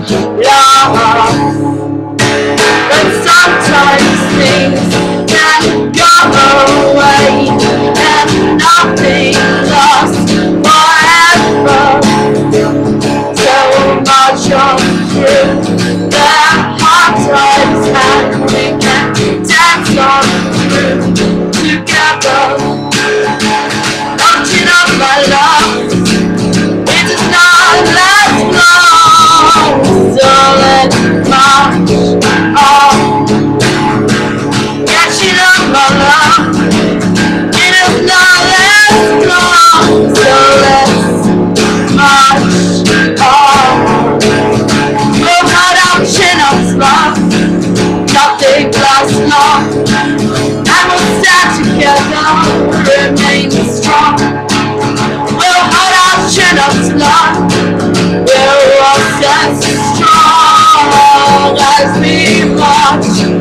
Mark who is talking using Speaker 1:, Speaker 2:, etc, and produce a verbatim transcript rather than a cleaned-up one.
Speaker 1: lost. But sometimes things can go away and nothing lasts forever. So much of truth, the hard times, and we can dance on through together. Watching up my love, it does not last long. So let's march on. Catching up my love, it does not last long. So let's march on. We'll cut our chin-ups, love, nothing lasts long. And we'll stand together, remain strong. We'll hold our chin-ups, love, we'll all stand strong as we march.